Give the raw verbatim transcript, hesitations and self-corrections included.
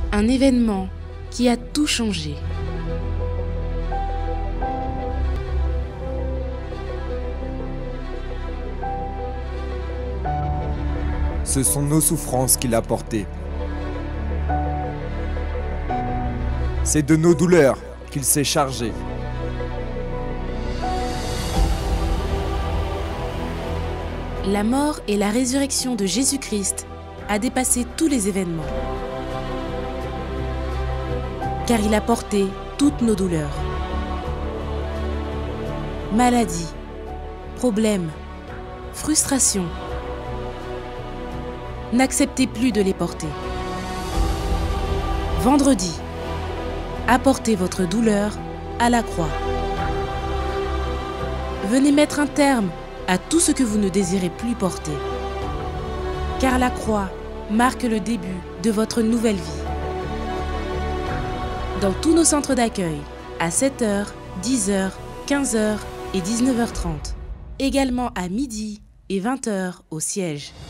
Un événement qui a tout changé. Ce sont nos souffrances qu'il a portées. C'est de nos douleurs qu'il s'est chargé. La mort et la résurrection de Jésus-Christ a dépassé tous les événements. Car il a porté toutes nos douleurs. Maladies, problèmes, frustrations. N'acceptez plus de les porter. Vendredi, apportez votre douleur à la croix. Venez mettre un terme à tout ce que vous ne désirez plus porter. Car la croix marque le début de votre nouvelle vie. Dans tous nos centres d'accueil, à sept heures, dix heures, quinze heures et dix-neuf heures trente. Également à midi et vingt heures au siège.